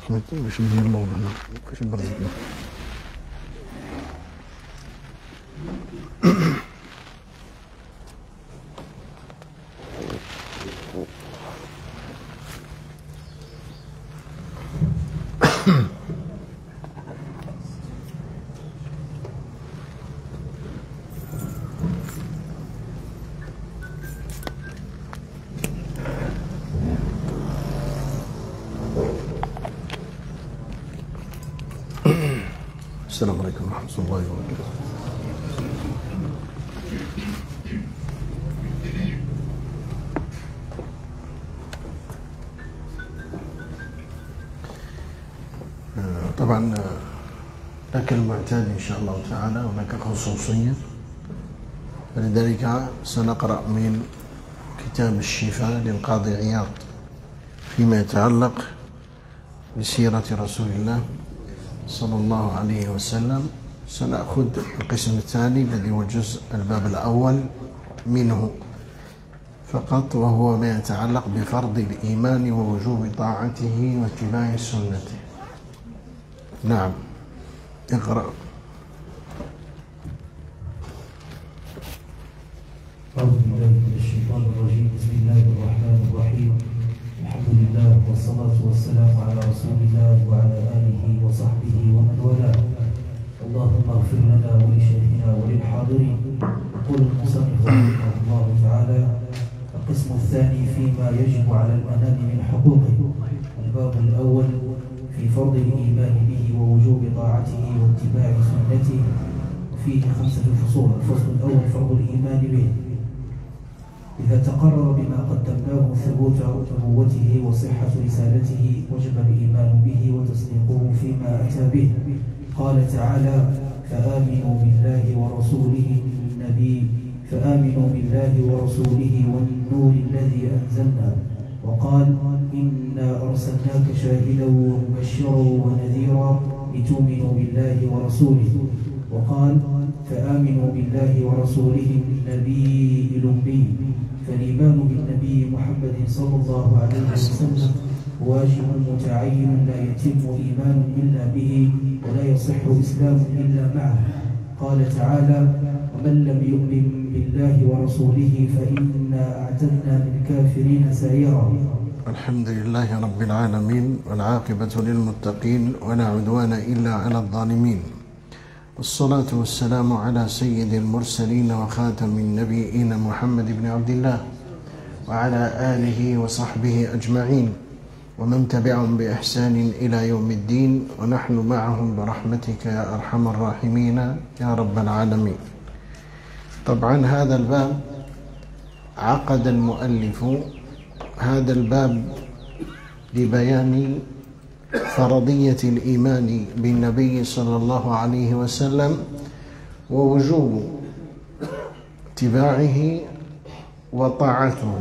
باش ندير اللون هنا باش نبرد. السلام عليكم ورحمة الله وبركاته. طبعا لك المعتاد إن شاء الله تعالى هناك خصوصية، فلذلك سنقرأ من كتاب الشفاء للقاضي عياض فيما يتعلق بسيرة رسول الله صلى الله عليه وسلم. سنأخذ القسم الثاني الذي هو جزء الباب الأول منه فقط، وهو ما يتعلق بفرض الإيمان ووجوب طاعته واتباع سنته. نعم، اقرأ. أعوذ بالله من الشيطان الرجيم. بسم الله الرحمن الرحيم. الحمد لله والصلاة والسلام على رسول الله وعلى آله وصحبه ومن والاه. اللهم اغفر لنا ولشيخنا وللحاضرين. يقول المصنف رحمه الله تعالى: القسم الثاني فيما يجب على الأنام من حقوقه. الباب الأول في فرض الإيمان به ووجوب طاعته واتباع سنته، فيه 5 فصول. الفصل الأول فرض الإيمان به. إذا تقرر بما قدمناه ثبوت نبوته وصحة رسالته وجب الإيمان به وتصديقه فيما أتى به. قال تعالى: فآمنوا بالله ورسوله والنور الذي أنزلنا. وقال: إنا أرسلناك شاهدا ومبشرا ونذيرا لتؤمنوا بالله ورسوله. وقال: فآمنوا بالله ورسوله النبي الأمي. فالإيمان بالنبي محمد صلى الله عليه وسلم واجب متعين، لا يتم إيمان إلا به ولا يصح إسلام إلا معه. قال تعالى: ومن لم يؤمن بالله ورسوله فإنا أعتدنا للكافرين سعيرا. الحمد لله رب العالمين، والعاقبة للمتقين، ولا عدوان إلا على الظالمين، والصلاة والسلام على سيد المرسلين وخاتم النبيين محمد بن عبد الله وعلى آله وصحبه أجمعين ومن تبعهم بإحسان إلى يوم الدين، ونحن معهم برحمتك يا أرحم الراحمين يا رب العالمين. طبعا هذا الباب عقد المؤلف هذا الباب لبيان فرضية الإيمان بالنبي صلى الله عليه وسلم ووجوب اتباعه وطاعته.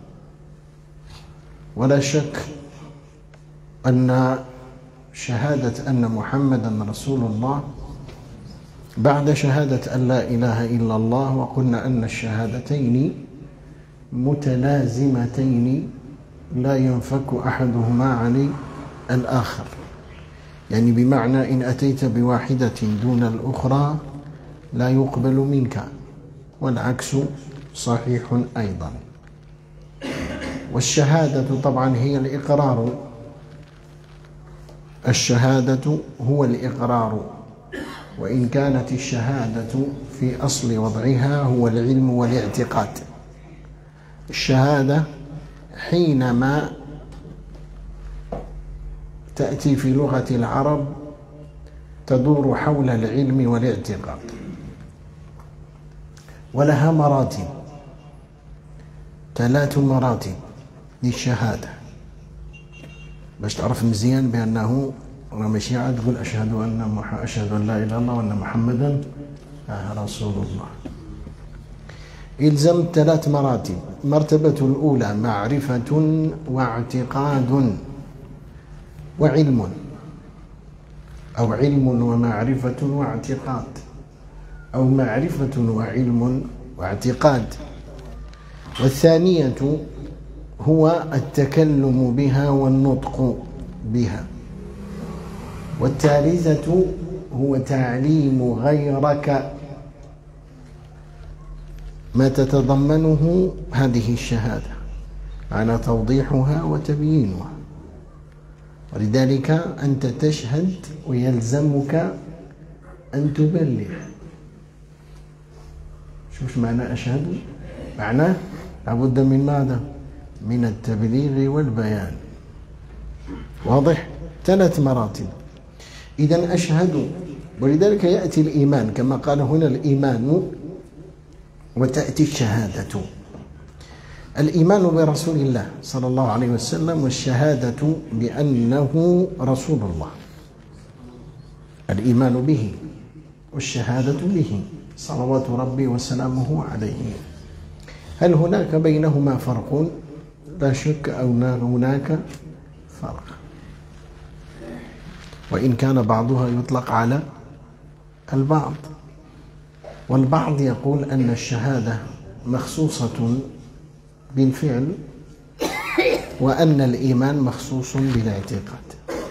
ولا شك أن شهادة أن محمدا رسول الله بعد شهادة أن لا إله إلا الله، وقلنا أن الشهادتين متلازمتين لا ينفك أحدهما عن الآخر، يعني بمعنى إن أتيت بواحدة دون الأخرى لا يقبل منك، والعكس صحيح أيضا. والشهادة طبعا هي الإقرار، الشهادة هو الإقرار، وإن كانت الشهادة في أصل وضعها هو العلم والاعتقاد. الشهادة حينما تأتي في لغة العرب تدور حول العلم والاعتقاد، ولها مراتب، 3 مراتب للشهادة باش تعرف مزيان بأنه ماشي عاد تقول أشهد أن لا إله إلا الله وأن محمدا رسول الله. يلزم 3 مراتب. المرتبة الأولى معرفة واعتقاد وعلم، أو علم ومعرفة واعتقاد، أو معرفة وعلم واعتقاد. والثانية هو التكلم بها والنطق بها. والثالثة هو تعليم غيرك ما تتضمنه هذه الشهادة، معنى توضيحها وتبيينها. ولذلك أنت تشهد ويلزمك أن تبلغ. شوف معنى أشهد؟ معناه لابد من ماذا؟ من التبليغ والبيان. واضح؟ 3 مراتب. إذن أشهد، ولذلك يأتي الإيمان كما قال هنا الإيمان، وتأتي الشهادة. الإيمان برسول الله صلى الله عليه وسلم، والشهادة بأنه رسول الله. الإيمان به والشهادة به صلوات ربي وسلامه عليه. هل هناك بينهما فرق؟ لا شك أن هناك فرق، وإن كان بعضها يطلق على البعض، والبعض يقول أن الشهادة مخصوصة بالفعل، وأن الإيمان مخصوص بالاعتقاد.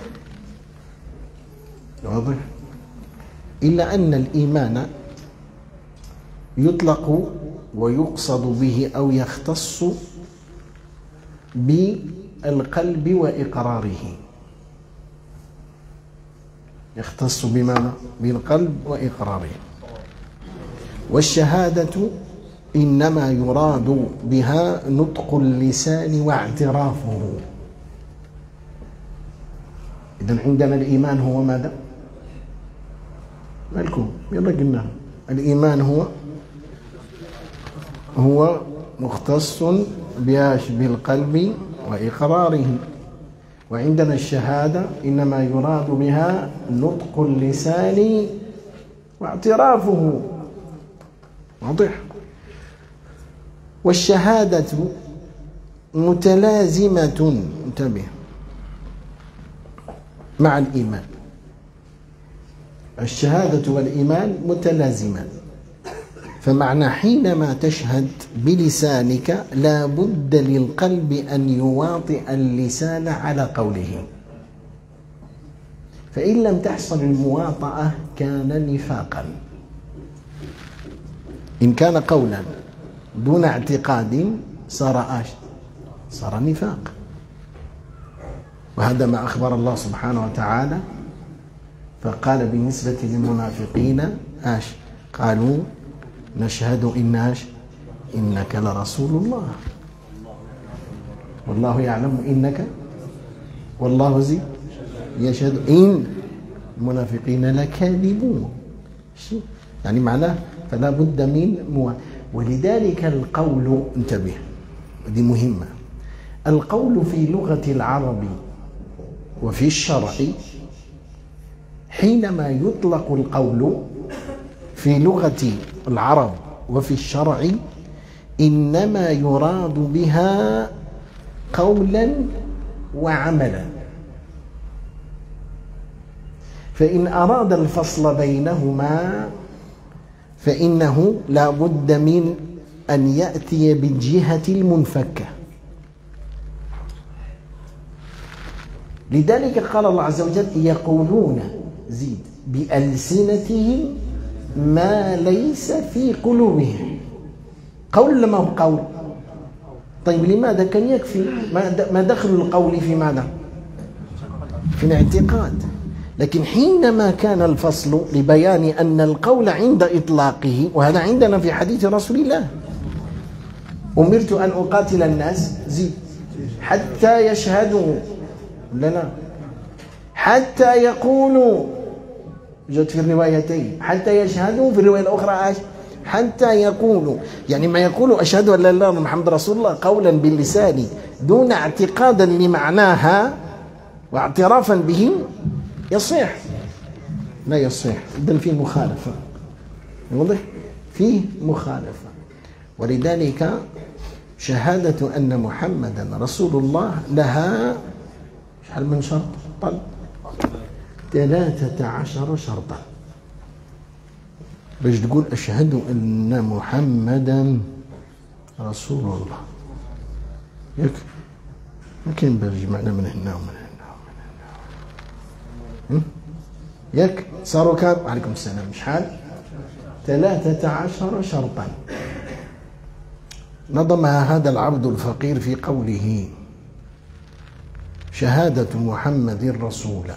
واضح؟ إلا أن الإيمان يطلق ويقصد به أو يختص بالقلب وإقراره. يختص بماذا؟ بالقلب وإقراره. والشهادة إنما يراد بها نطق اللسان واعترافه. إذن عندنا الإيمان هو ماذا؟ مالكم؟ يلا قلنا الإيمان هو مختص بالقلب وإقراره، وعندنا الشهادة إنما يراد بها نطق اللسان واعترافه. واضح؟ والشهادة متلازمة، انتبه، مع الإيمان. الشهادة والإيمان متلازمان، فمعنى حينما تشهد بلسانك لا بد للقلب أن يواطئ اللسان على قوله، فإن لم تحصل المواطأة كان نفاقا. إن كان قولا دون اعتقاد صار نفاق. وهذا ما أخبر الله سبحانه وتعالى، فقال بالنسبة للمنافقين قالوا نشهد إنك لرسول الله والله يعلم إنك والله يشهد إن المنافقين لكاذبون. يعني معناه فلا بد من ولذلك القول، انتبه دي مهمة، القول في لغة العرب وفي الشرع، حينما يطلق القول في لغة العرب وفي الشرع إنما يراد بها قولا وعملا. فإن أراد الفصل بينهما فإنه لا بد من أن يأتي بالجهة المنفكة. لذلك قال الله عز وجل يقولون زيد بألسنتهم ما ليس في قلوبهم. قول لما هو قول؟ طيب لماذا كان يكفي ما دخل القول في ماذا؟ في الاعتقاد. لكن حينما كان الفصل لبيان أن القول عند إطلاقه، وهذا عندنا في حديث رسول الله أمرت أن أقاتل الناس زيد حتى يشهدوا لنا حتى يقولوا، جاءت في الروايتين حتى يشهدوا، في الرواية الأخرى حتى يقولوا، يعني ما يقولوا أشهد أن لا إله إلا الله محمد رسول الله قولا باللسان دون اعتقادا لمعناها واعترافا به يصح؟ لا يصح. إذن فيه مخالفة. واضح؟ فيه مخالفة. ولذلك شهادة أن محمدا رسول الله لها شحال من شرط؟ طيب 13 شرطا باش تقول أشهد أن محمدا رسول الله. ياك ما كاين باش يجمعنا من هنا ومن هنا ومن هنا. ياك صاروا كام؟ عليكم السلام. شحال؟ 13 شرطا نظمها هذا العبد الفقير في قوله: شهادة محمد رسولا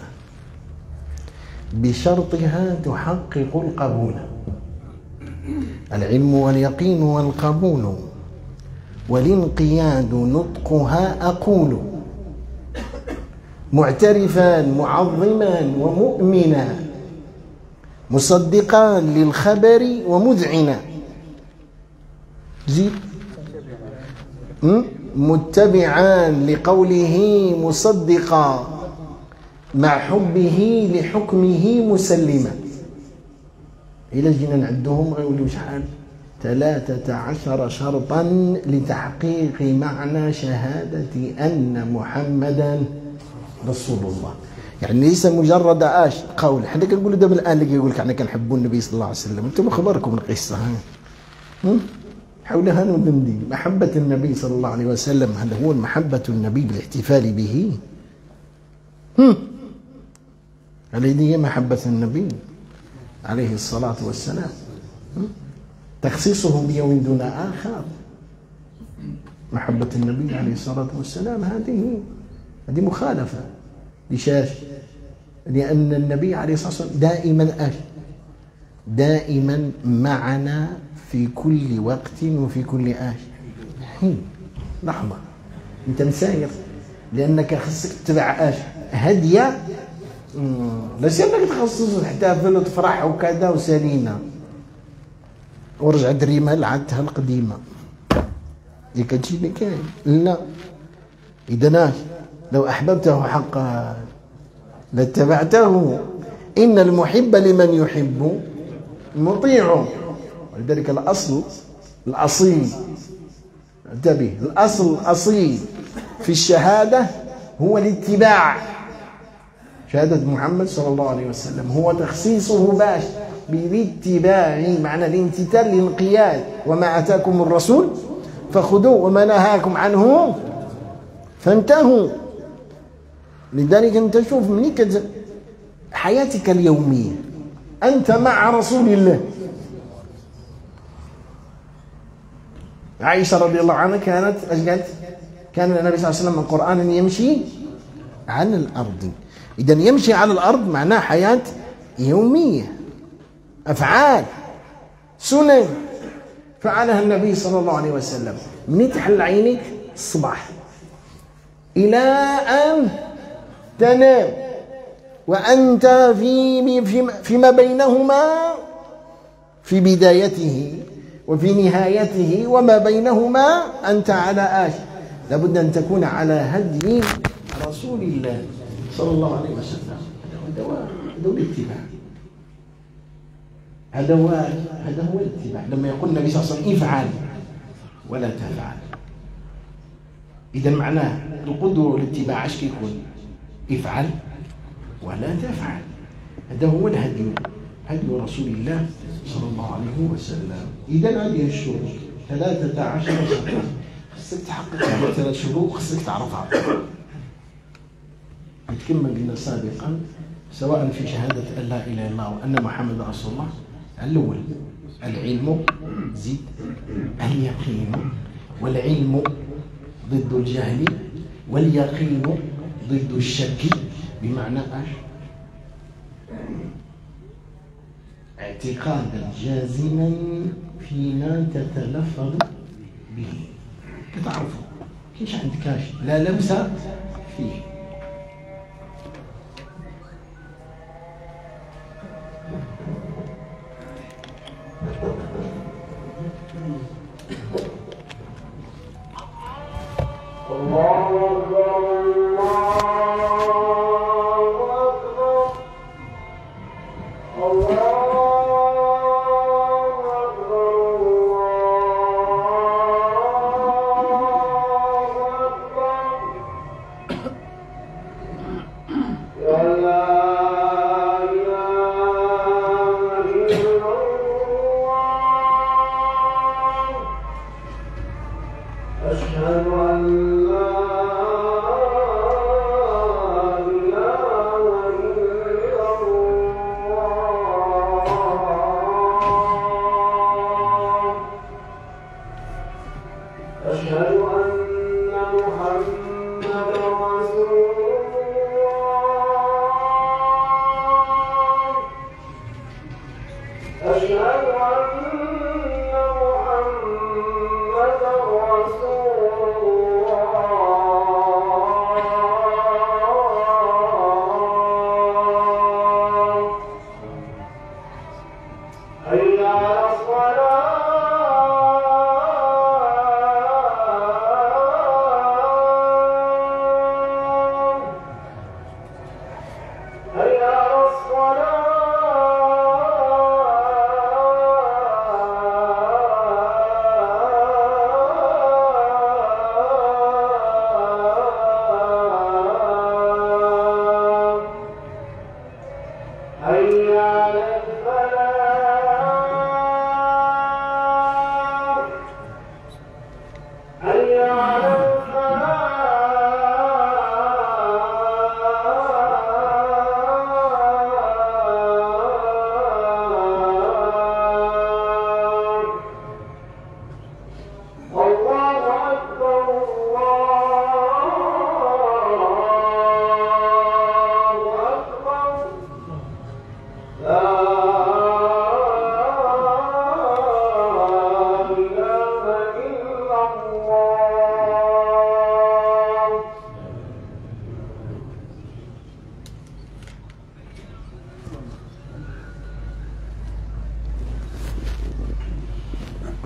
بشرطها تحقق القبول، العلم واليقين والقبول، والانقياد نطقها أقول، معترفا معظما ومؤمنا، مصدقا للخبر ومذعنا، زيد متبعا لقوله مصدقا، مع حبه لحكمه مسلما. إلا جينا نعدهم غيوليو شحال؟ 13 شرطا لتحقيق معنى شهادة أن محمدا رسول الله. يعني ليس مجرد قول. حنا كنقولوا دابا الآن اللي كيقول لك حنا كنحبوا النبي صلى الله عليه وسلم، انتم خبركم القصة حولها ندندن. محبة النبي صلى الله عليه وسلم، هل هو محبة النبي بالاحتفال به؟ هذه هي محبة النبي عليه الصلاة والسلام، تخصيصه بيوم دون آخر. محبة النبي عليه الصلاة والسلام هذه مخالفة لشاش، لأن النبي عليه الصلاة والسلام دائما معنا في كل وقت وفي كل حين. لحظة أنت مساير لأنك خصك تتبع هدية، لا أنك تخصص تحتفل وتفرح وكذا وسالينا ورجعت الرمال عادتها القديمة. ديك هادشي اللي كاين. لا، إذا لو أحببته حقا لاتبعته، إن المحب لمن يحب مطيع. ولذلك الأصل الأصيل، انتبه، الأصل الأصيل في الشهادة هو الاتباع. شهادة محمد صلى الله عليه وسلم هو تخصيصه باش بالاتباع، معنى الامتثال الانقياد. وما أتاكم الرسول فخذوه وما نهاكم عنه فانتهوا. لذلك أنت شوف مني حياتك اليومية أنت مع رسول الله. عائشة رضي الله عنها كانت قالت؟ كان النبي صلى الله عليه وسلم القرآن يمشي على الأرض. إذا يمشي على الأرض معناه حياة يومية، أفعال، سنن فعلها النبي صلى الله عليه وسلم من تحل عينك الصباح إلى أن تنام، وأنت فيما بينهما، في بدايته وفي نهايته وما بينهما أنت على لابد أن تكون على هدي رسول الله صلى الله عليه وسلم. هذا هو الاتباع، هذا هو الاتباع. لما يقول النبي صلى الله عليه وسلم افعل ولا تفعل، إذا معناه القدوة والاتباع اش كيكون؟ افعل ولا تفعل. هذا هو الهدي، هدي رسول الله صلى الله عليه وسلم. إذا هذه الشروط 13 شرطا خصك تحقق هذه 3 شروط، خصك تعرفها. كما قلنا سابقا، سواء في شهادة أن لا إله إلا الله وأن محمد رسول الله، الأول العلم، زيد اليقين. والعلم ضد الجهل، واليقين ضد الشك. بمعنى اعتقادا جازما فيما تتلفظ به. كتعرفوا كيش عندكاش لا لمس فيه.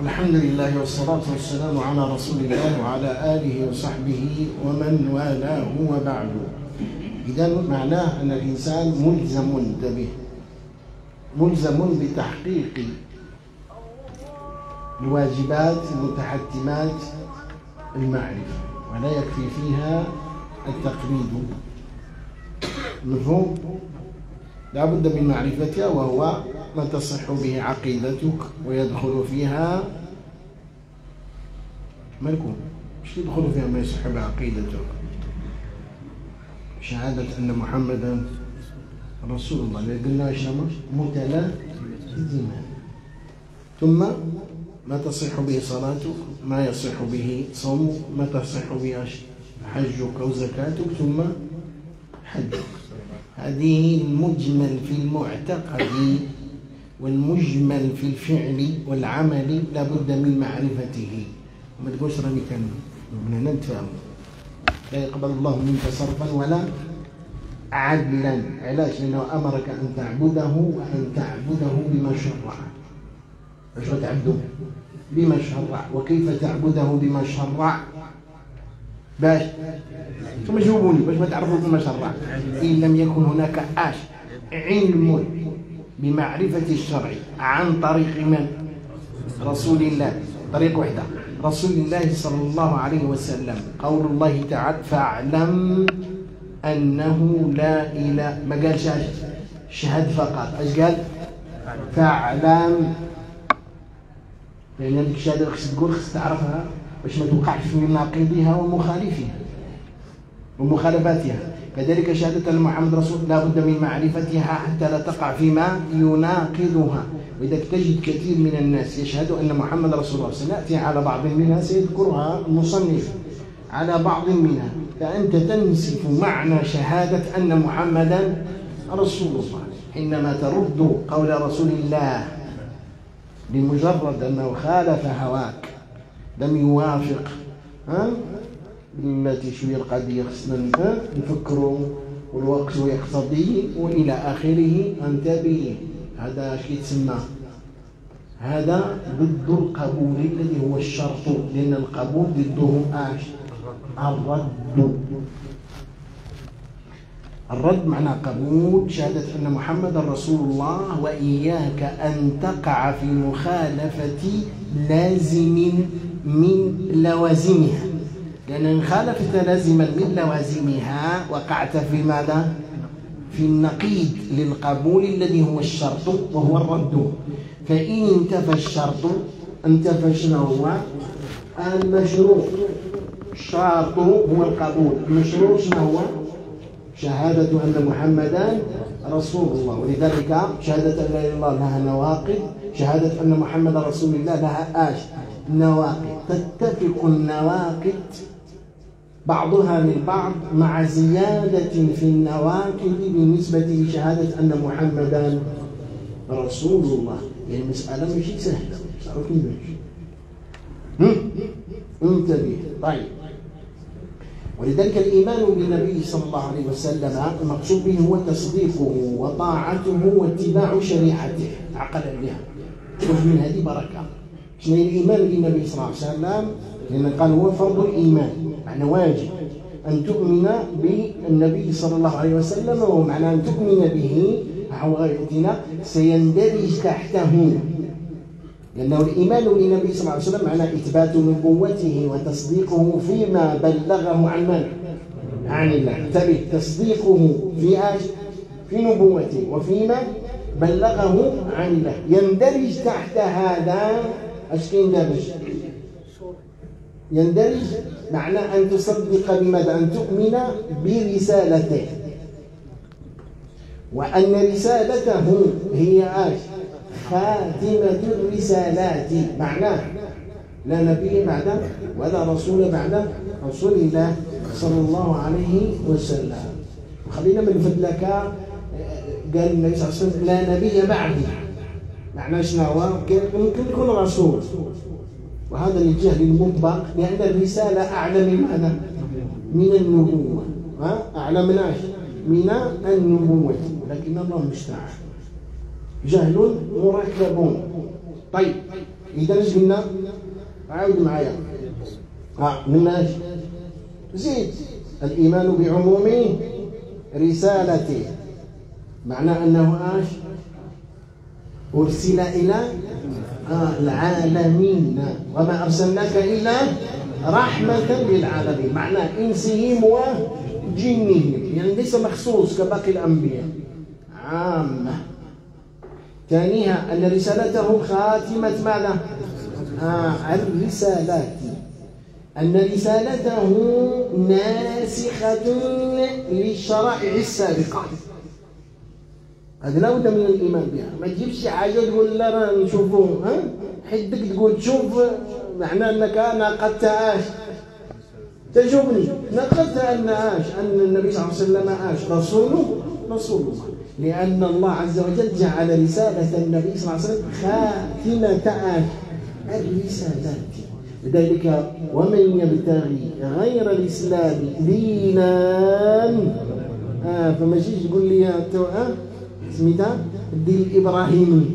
الحمد لله والصلاة والسلام على رسول الله وعلى آله وصحبه ومن والاه وبعد. إذا معناه أن الإنسان ملزم بتحقيق الواجبات المتحتمات المعرفة، ولا يكفي فيها التقليد. مفهوم؟ لا بد من معرفتها، وهو ما تصح به عقيدتك ويدخل فيها مالكم مش يدخل فيها ما يصح بعقيدتك، شهادة أن محمدا رسول الله اللي قلنا شنو متلازمان، ثم ما تصح به صلاتك، ما يصح به صومك، ما تصح به حجك وزكاتك، ثم حجك. هذه المجمل في المعتقد والمجمل في الفعل والعمل لا بد من معرفته. ما تقولش راني كان من هنا نتفاهم، لا يقبل الله منك صرفا ولا عدلا. علاش؟ لأنه أمرك أن تعبده وأن تعبده بما شرع. باش تعبده بما شرع، وكيف تعبده بما شرع؟ باش ثم جاوبوني باش ما تعرفوا بما شرع. إن لم يكن هناك علم بمعرفة الشرع عن طريق من؟ رسول الله. طريق وحده رسول الله صلى الله عليه وسلم. قول الله تعالى فاعلم أنه لا إله، ما قالش شهد فقط، ايش قال؟ فاعلم. لأن هذيك الشهادة خصك تقول، خصك تعرفها باش ما توقعش في ناقضها ومخالفها ومخالفاتها. كذلك شهادة أن محمد رسول لا بد من معرفتها حتى لا تقع فيما يناقضها. وإذا تجد كثير من الناس يشهد أن محمد رسول الله، سنأتي على بعض منها سيذكرها المصنف على بعض منها، فأنت تنسف معنى شهادة أن محمدا رسول الله حينما ترد قول رسول الله بمجرد أنه خالف هواك، لم يوافق. التي شوية القضية خصنا نفكروا والوقت يقتضي وإلى آخره. انتبه، هذا اش يتسمى؟ هذا ضد القبول الذي هو الشرط، لأن القبول ضده اش؟ الرد معناه قبول شهادة أن محمد رسول الله، وإياك أن تقع في مخالفة لازم من لوازمها، لأن إن خالفت لازما من لوازمها وقعت في ماذا؟ في النقيض للقبول الذي هو الشرط وهو الرد. فإن انتفى الشرط انتفى شنو هو؟ المشروط. الشرط هو القبول، المشروط شنو هو؟ شهادة أن محمدا رسول الله. ولذلك شهادة أن لا إله إلا الله لها نواقض، شهادة أن محمد رسول الله لها نواقض. تتفق النواقض بعضها من بعض مع زيادة في النواقض بالنسبة لشهادة أن محمدا رسول الله. يعني مسألة مش سهلة، تعرف كيفاش؟ انتبه. طيب، ولذلك الإيمان بالنبي صلى الله عليه وسلم المقصود به هو تصديقه وطاعته واتباع شريعته. عقل بها، شوف من هذه بركة. شنو الإيمان بالنبي صلى الله عليه وسلم؟ لأن قال هو فرض الإيمان، معنى واجب أن تؤمن بالنبي صلى الله عليه وسلم، ومعنى أن تؤمن به غايتنا سيندرج تحته، لأنه الإيمان بالنبي صلى الله عليه وسلم معنى إثبات نبوته وتصديقه فيما بلغه عن من؟ عن الله. انتبه، تصديقه في نبوته وفيما بلغه عن الله. يندرج تحت هذا اش يندرج؟ يندرج معنى أن تصدق بماذا؟ أن تؤمن برسالته، وأن رسالته هي خاتمة الرسالات. معناه لا نبي بعده ولا رسول بعد رسول الله صلى الله عليه وسلم. خلينا من فضلك، قال النبي صلى الله عليه وسلم لا نبي بعدي. معناه شنو هو؟ ممكن يكون رسول، وهذا للجهل المطبق، لأن الرسالة أعلى من ماذا؟ من النبوة. أعلى من من النبوة، ولكن الله المستعان، جهل مركب. طيب، إذا اش قلنا؟ عاود معايا. قلنا اش؟ زيد الإيمان بعموم رسالته، معنى أنه اش؟ أرسل إلى العالمين، وما أرسلناك إلا رحمة للعالمين، معنى إنسهم وجنهم، يعني ليس مخصوص كباقي الأنبياء، عامة. ثانيها أن رسالته خاتمة ماذا؟ الرسالات، أن رسالته ناسخة للشرائع السابقة. هذا لا بد من الإيمان بها. ما تجيبش شي حاجة تقول لا راه نشوفوه، حدك تقول تشوف معناه أنك ناقضت تجوبني، ناقضت أن أن النبي صلى الله عليه وسلم رسول الله، لأن الله عز وجل جعل رسالة النبي صلى الله عليه وسلم خاتمة الرسالات. لذلك ومن يبتغي غير الإسلام دينا فما تجيش تقول لي سميتها الدين الإبراهيمي،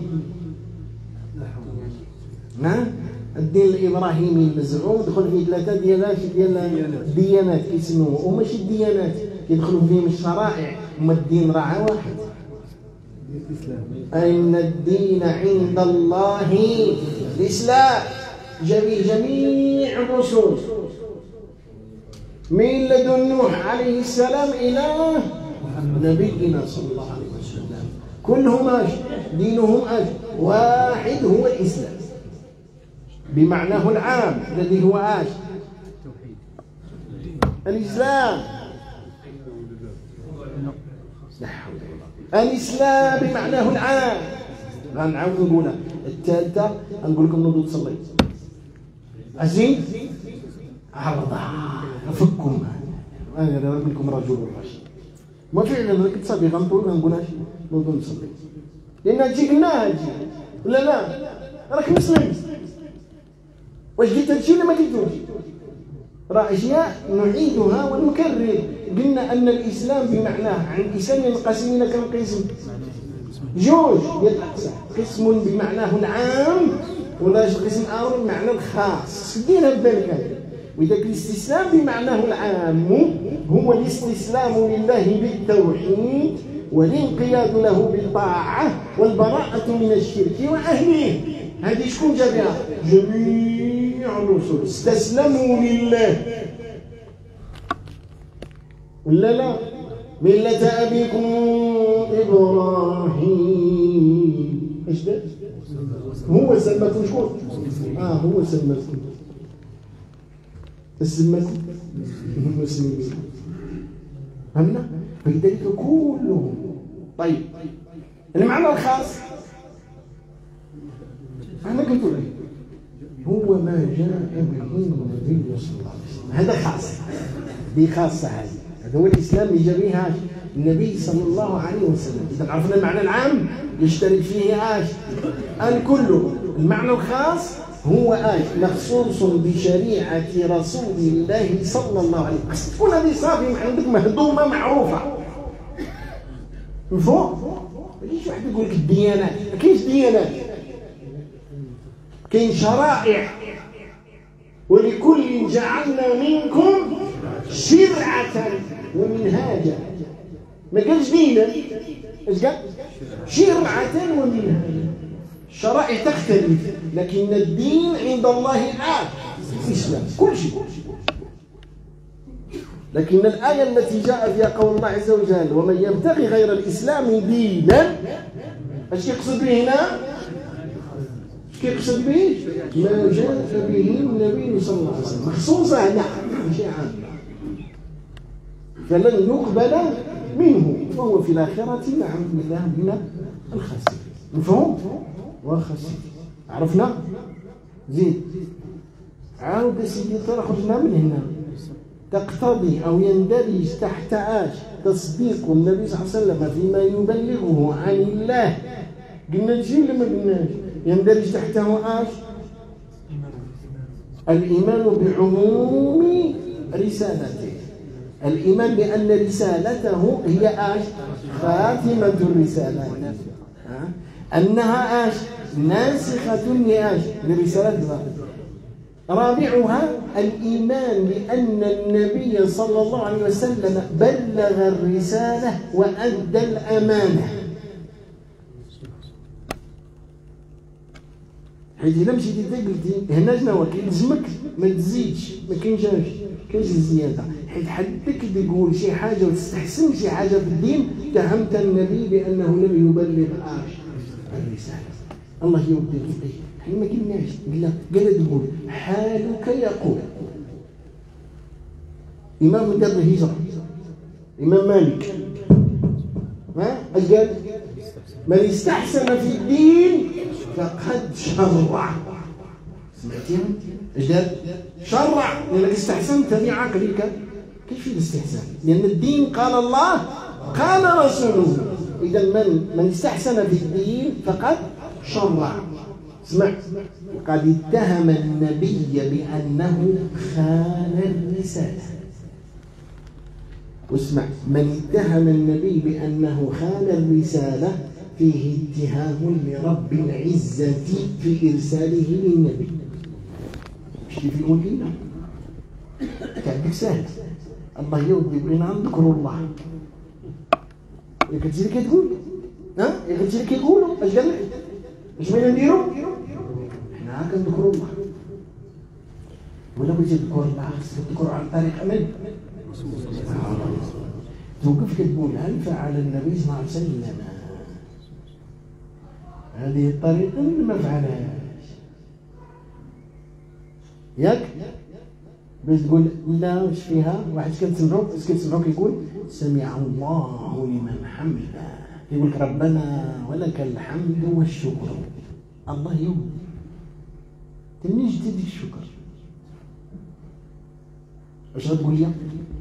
الدين الإبراهيمي المزعوم دخل فيه ثلاثة ديال الديانات كيسموه، وماشي الديانات يدخلوا فيهم الشرائع، هما الدين راه واحد. أن الدين عند الله الإسلام، جميع الرسل من لدن نوح عليه السلام إلى نبينا صلى الله عليه وسلم كلهم دينهم واحد، هو الإسلام بمعناه العام الذي هو الإسلام. الإسلام بمعناه العام. غنعاود نقولها الثالثة، نقول لكم نوضوا تصلي عزيز عرضا فكم، أنا نقول لكم رجل رشيد. ما فعلا أنا كنت صافي غنطول غنقول نوضوا نصلي، لأن هادشي قلناه هادشي ولا لا؟ راك مسلم، واش قلت هادشي ولا ما قلتوش؟ راه أشياء نعيدها ونكرر. قلنا أن الإسلام بمعناه، عن الإسلام ينقسم إلى كم قسم؟ جوج ديال الأقسام، قسم بمعناه العام ولا قسم آخر بمعنى الخاص. ديرها ببالك هذا. وإذا الاستسلام بمعناه العام هو الاستسلام لله بالتوحيد والانقياد له بالطاعة والبراءة من الشرك وأهله. هذه شكون جابها؟ جميع الرسل استسلموا لله ولا لا؟ ملة أبيكم إبراهيم. إيش ده؟ هو سماكم شكون؟ هو سماكم، سماكم المسلمين. فهمنا؟ فلذلك كلهم. طيب المعنى الخاص أنا قلت لك هو ما جاء به النبي صلى الله عليه وسلم، هذا خاص، دي خاصة هذه. هذا هو الإسلام اللي جاء به النبي صلى الله عليه وسلم. إذا عرفنا المعنى العام يشترك فيه الكل. المعنى الخاص هو مخصوص بشريعة رسول الله صلى الله عليه وسلم. تكون هذه صافي عندك مهضومة معروفة من فوق. ما يجيش واحد يقول لك الديانات، ما كاينش ديانات، كاين شرائع. ولكل جعلنا منكم شرعة ومنهاجا. ما قالش دينا، ايش قال؟ شرعة ومنهاجا. الشرائع تختلف، لكن الدين عند الله الإسلام كل شيء. لكن الآية التي جاء فيها قول الله عز وجل ومن يبتغي غير الإسلام دينا، ايش يقصد به هنا؟ ايش يقصد به؟ ما جاء به النبي صلى الله عليه وسلم، مخصوصة هنا ماشي عامة. فلن يقبل منه وهو في الآخرة نعم بالله من الخاسرين. مفهوم؟ وخسر. عرفنا؟ زين. عاود سيدي خرجنا من هنا. تقتضي أو يندرج تحت تصديق النبي صلى الله عليه وسلم فيما يبلغه عن الله. قلنا شيء ولا ما قلناش؟ يندرج تحته الإيمان بعموم رسالته. الإيمان بأن رسالته هي خاتمة الرسالات، أنها ناسخة لرسالة. رابعها الإيمان بأن النبي صلى الله عليه وسلم بلغ الرسالة وأدى الأمانة. حيت إلا مشيتي قلتي هنا شنو كيلزمك ما تزيدش، ما كاينش الزيادة، حيت حدك تقول شي حاجة وتستحسن شي حاجة في الدين اتهمت النبي بأنه لم يبلغ الرسالة. الله يودي الفقيه، حنا ما كناش قال تقول حالك يقول. إمام من دار الهجرة إمام مالك اش قال؟ من استحسن في الدين فقد شرع. سمعتيها؟ اش قال؟ شرع، لأنك استحسنت بعقلك. كيف الاستحسان؟ لأن الدين قال الله قال رسوله. إذا من استحسن في الدين فقد شرع. اسمع، وقد اتهم النبي بأنه خان الرسالة. واسمع، من اتهم النبي بأنه خان الرسالة فيه اتهام لرب العزة في إرساله للنبي. مش كيف نقول لنا كعبك سهل، الله يودي بغينا نذكروا الله. إلا كنتي لك تقول إلا كنتي لك يقولوا اش قال لك؟ اش بغينا نديروا؟ حنا كنذكروا الله. ولا بغيتي تذكر الله خصك تذكر عن طريق من؟ توقف كتقول هل فعل النبي صلى الله عليه وسلم هذه الطريقة اللي ما فعلهاش؟ ياك؟ باش تقول لا واش فيها؟ واحد كنسمعو كيقول سمع الله لمن حمده، يقول لك ربنا ولك الحمد والشكر. الله يوم تمنين جدي ديك الشكر واش غتقول لي؟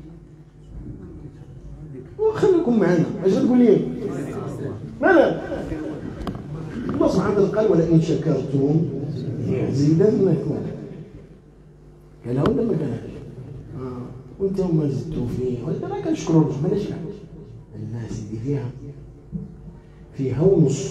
وخليكم معنا، اش غتقول لي؟ مالا الله سبحانه وتعالى قال ولئن شكرتم لأزيدنكم. قالها ولا ما قالهاش؟ وانت هما زدتوا فيه ولا ما كنشكروا الله؟ ماناش فاهم. الناس اللي فيها ونص،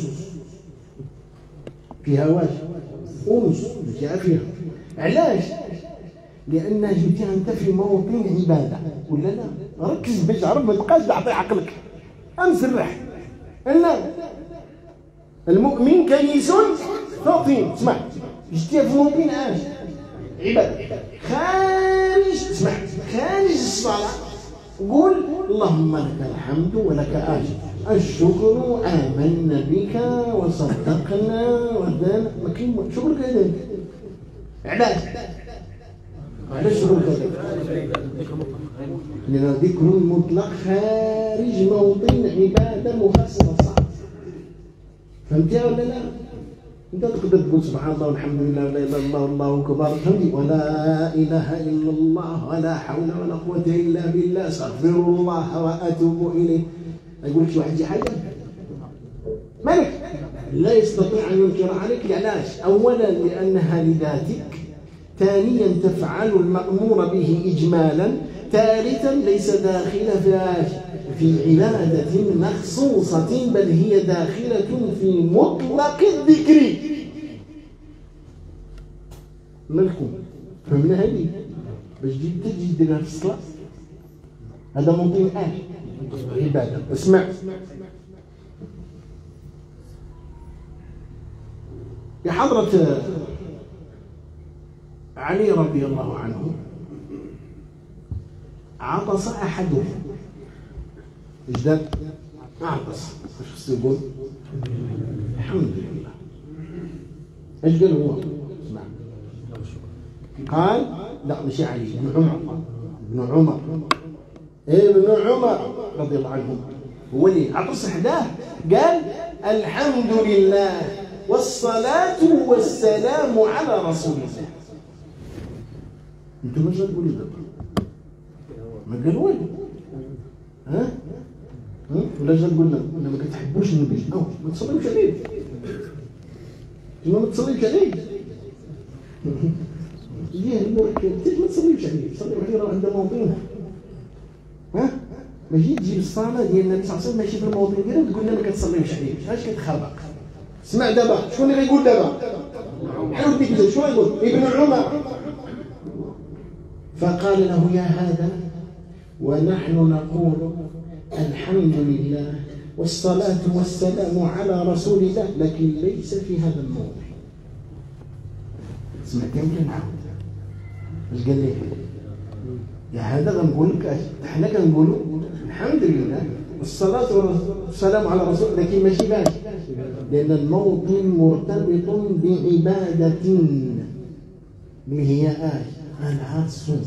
فيها واش؟ ونص جاء فيها. علاش؟ لأن جيتي أنت في موطن عبادة ولا لا؟ ركز باش تعرف، ما تبقاش تعطي عقلك أمسرح. لا، المؤمن كيس فطين. اسمع، جيتي في موطن عبادة خارج، اسمع، خارج الصلاة قول اللهم لك الحمد ولك الشكر، آمنا بك وصدقنا ودانا. ما كاين شكر كذلك. علاش؟ علاش شكر كذلك؟ لأن ذكر مطلق خارج موطن عبادة مخصصة. فهمتيها ولا لا؟ انت تقدر تقول سبحان الله والحمد لله ولا اله الا الله والله اكبر، فهمتي؟ ولا اله الا الله ولا حول ولا قوه الا بالله، استغفر الله واتوب اليه. يقول لك شي واحد شي حاجه مالك لا يستطيع ان ينكر عليك. علاش؟ اولا لانها لذاتك، ثانيا تفعل المامور به اجمالا، ثالثا ليس داخله في عبادة مخصوصة، بل هي داخلة في مطلق الذكر. مالكم؟ فهمنا هذه؟ باش تجي ديرها في الصلاة، هذا موطن عبادة. اسمع، بحضرة علي رضي الله عنه عطس أحدهم. ايش دار؟ عطس. اش خصو يقول؟ الحمد لله. اش قال هو؟ اسمع، قال لا ماشي علي، ابن عمر ابن عمر رضي الله عنه هو اللي عطس حداه، قال الحمد لله والصلاة والسلام على رسول الله. انتم اش تقولوا دابا؟ ما قال والو. ولا جا تقول لنا ما كتحبوش النبي، ما تصليوش عليه، ما تصليوش عليه. ديال المركب ما تصليوش عليه، تصليو عليه راه عندها موطنها. ماشي تجيب الصلاه ديال النبي صلى الله عليه وسلم ماشي في الموطن ديالو وتقول لنا ما كتصليوش عليه، اش كتخربق؟ اسمع دابا شكون اللي غيقول دابا؟ حاول ديك شكون غيقول؟ ابن عمر. فقال له يا هذا ونحن نقول الحمد لله والصلاة والسلام على رسول الله، لكن ليس في هذا الموضع. سمعتي يمكن نعاود اش قال لي؟ يا هذا غنقول لك حنا كنقولوا الحمد لله والصلاة والسلام على رسول الله، لكن ماشي باش، لأن الموطن مرتبط بعبادة اللي هي العصر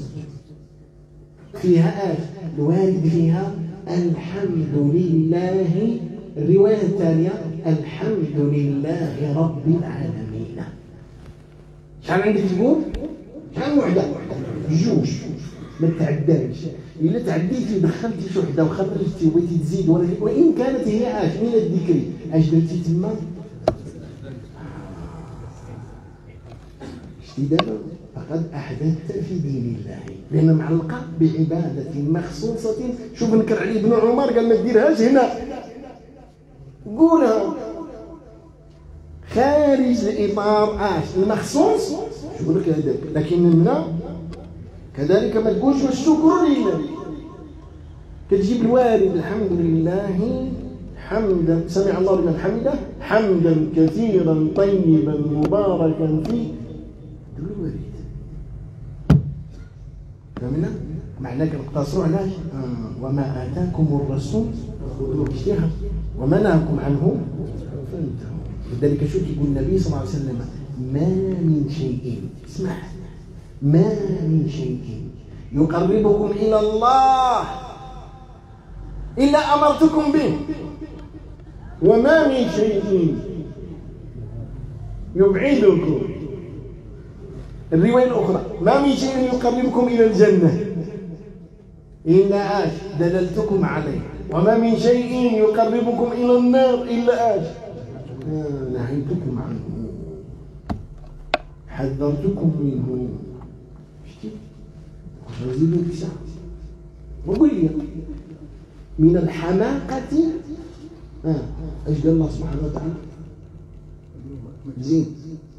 فيها الوارد فيها الحمد لله. الرواية الثانية الحمد لله رب العالمين. شحال عندك تقول؟ شحال وحدة؟ جوج ما تعداش. إلا تعديتي ودخلتي شي وحدة وخرجتي وبغيتي تزيد وإن كانت هي من الذكر اش درتي تما؟ شتي دابا فقد أحدثت في دين الله، لأن معلقة بعبادة مخصوصة. شوف نكر عليه ابن عمر قال ما ديرهاش هنا، قولها خارج الإطار المخصوص. شوف لك هذاك، لكن هنا كذلك ما تقولش والشكر لله، كتجيب الوارد الحمد لله حمدا سمع الله لمن حمده حمدا كثيرا طيبا مباركا فيه. الوارد فهمنا؟ معناه كنقتصروا على وما آتاكم الرسول خذوه وما نهاكم عنه فانتهوا. لذلك شو يقول النبي صلى الله عليه وسلم ما من شيء، اسمع، ما من شيء يقربكم إلى الله إلا أمرتكم به، وما من شيء يبعدكم. الرواية الأخرى ما من شيء يقربكم إلى الجنة إلا دللتكم عليه، وما من شيء يقربكم إلى النار إلا نهيتكم عنه حذرتكم منه. نزيدك ساعة وقل لي من الحماقة ايش قال الله سبحانه وتعالى؟ زين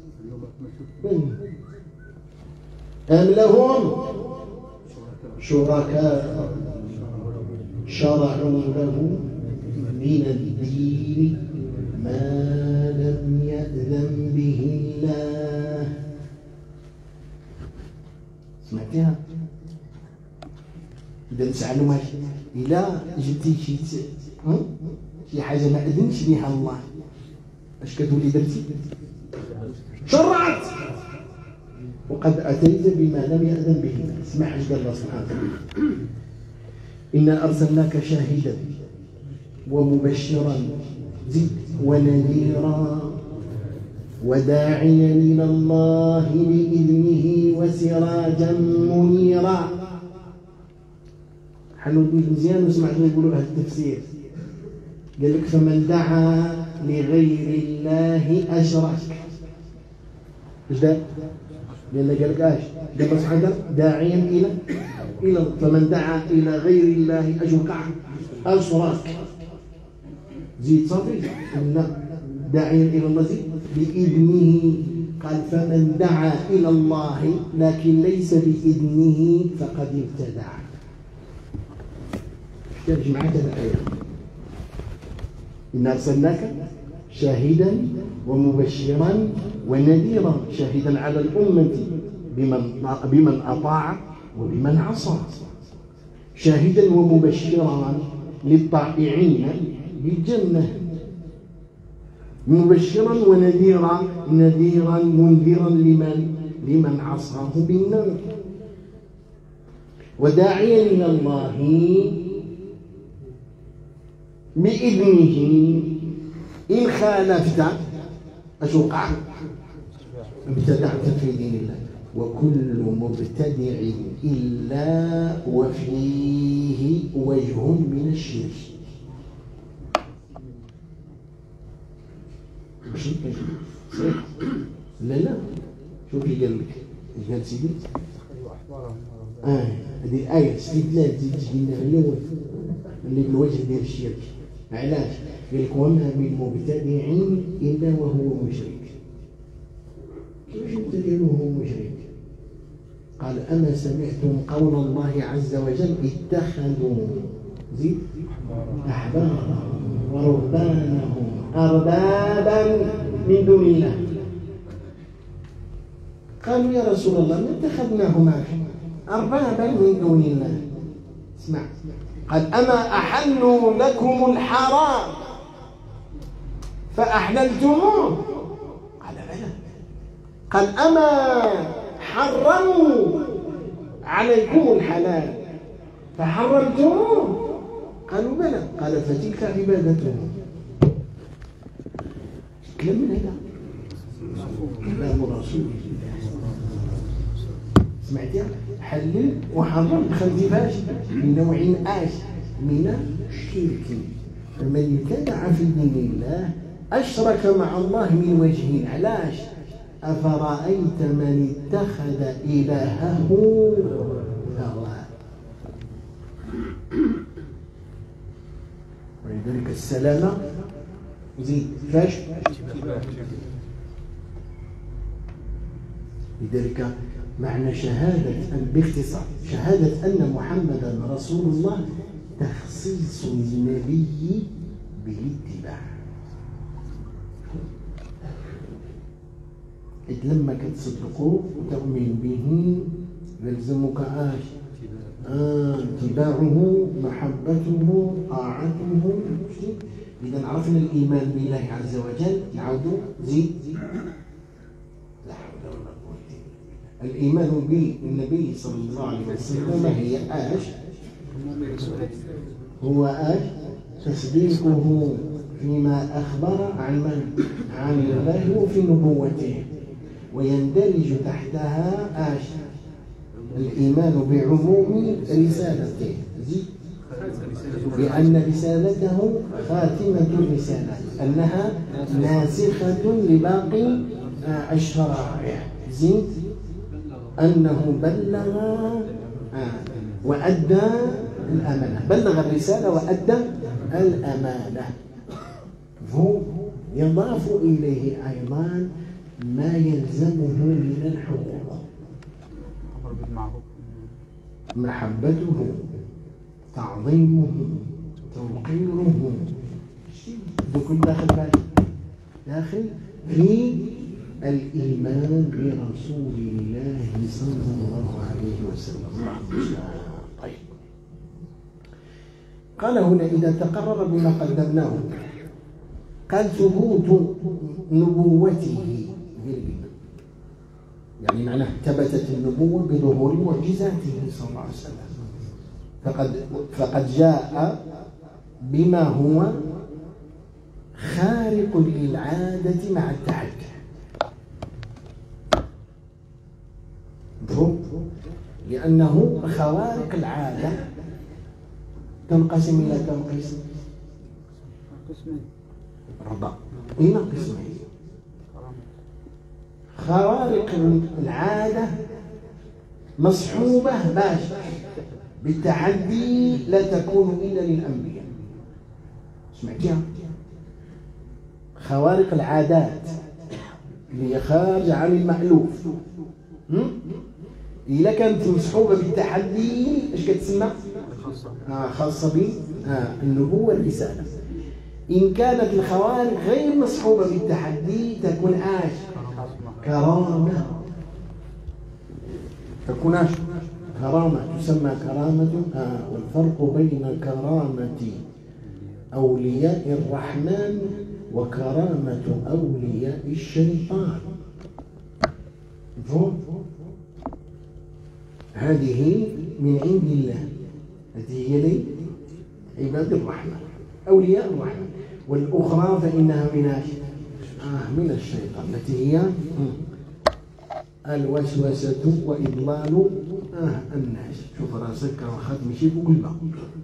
أم لهم شركاء شرعوا له من الدين ما لم يأذن به الله. سمعتيها؟ إذا نسألوا ماشي إلا جبتي شي حاجة ما أذنش بها الله، اش كتولي درتي؟ شرعت وقد أتيت بما لم يأذن به. اسمع اش قال الله سبحانه وتعالى: إنا أرسلناك شاهدا ومبشرا ونذيرا وداعيا إلى الله بإذنه وسراجا منيرا. حنو مزيان وسمعتوا يقولوا هذا التفسير. قال لك فمن دعا لغير الله أشرك. ايش ده؟ لأن قال لك ايش؟ قال سبحانه وتعالى داعيا إلى فمن دعا إلى غير الله أشرك. زيد صافي؟ لا، داعيا إلى الله زيد بإذنه. قال فمن دعا إلى الله لكن ليس بإذنه فقد ابتدع. ترجم معك الآية: إنا أرسلناك شاهدا ومبشرا ونذيرا، شاهدا على الأمة بمن أطاع وبمن عصى، شاهدا ومبشرا للطائعين بالجنة، مبشرا ونذيرا، نذيرا منذرا لمن عصاه بالنار، وداعيا إلى الله بإذنه. إن خالفت اش وقع؟ ابتدعت في دين الله. وكل مبتدع إلا وفيه وجه من الشرك. صحيح؟ لا شوفي قال لك ايش قال سيدي؟ هذه الآية استدلال تجي لنا الأول اللي بالوجه ديال الشرك. علاش؟ قال لك وما من مبتدع إلا وهو مشرك. كيفاش يبتدع وهو مشرك؟ قال أما سمعتم قول الله عز وجل اتخذوا زيد أحبارهم ورهبانهم أربابا من دون الله. قالوا يا رسول الله ما اتخذناهما أربابا من دون الله. اسمع، قال أما أحلوا لكم الحرام فأحللتموه؟ قال بلى. قال أما حرموا عليكم الحلال فحرمتموه؟ قالوا بلى. قال فتلك عبادتهم. كلام من هذا كلام رسول الله. سمعتي؟ حلل وحرم خلي باش من نوع آش من الشرك. فمن ابتدع في دين الله أشرك مع الله من وجهين. علاش؟ أفرأيت من اتخذ إلهه هواه. ولذلك السلامة زيد فاش. لذلك معنى شهادة باختصار شهادة أن محمدا رسول الله تخصيص النبي بالاتباع. لما كتصدقوا وتؤمن به يلزمك اتباعه محبته طاعته. إذا عرفنا الإيمان بالله عز وجل. نعود زيد لا حول ولا قوة إلا بالله. الإيمان بالنبي صلى الله عليه وسلم هي هو تصديقه فيما أخبر عن الله وفي نبوته. ويندرج تحتها الإيمان بعموم رسالته لأن رسالته خاتمة الرسالات أنها ناسخة لباقي الشرائع. زين أنه بلغ وأدى الأمانة. بلغ الرسالة وأدى الأمانة. هو يضاف إليه أيضا ما يلزمه من الحقوق. محبته تعظيمه توقيره بكل داخل في الإيمان برسول الله صلى الله عليه وسلم. طيب قال هنا إذا تقرر بما قدمناه قال ثبوت نبوته يعني معناه ثبتت النبوة بظهور معجزاته صلى الله عليه وسلم. فقد جاء بما هو خارق للعادة مع التحدي. لأنه خوارق العادة تنقسم إلى كم قسم؟ ربع. إلى قسمين. خوارق العادة مصحوبة بالتحدي لا تكون إلا للأنبياء. سمعتيها؟ خوارق العادات اللي خارجة عن المألوف إذا كانت مصحوبة بالتحدي إيش كتسمى؟ خاصة بالنبوة والرسالة. إن كانت الخوارق غير مصحوبة بالتحدي تكون كرامة. تكون كرامة تسمى كرامة. والفرق بين كرامة أولياء الرحمن وكرامة أولياء الشيطان. هذه من عند الله. هذه هي لي عباد الرحمن أولياء الرحمن. والأخرى فإنها من الشيطان التي هي الوسوسة وإضلال الناس. شوف راسك واخد مشي فوق الماء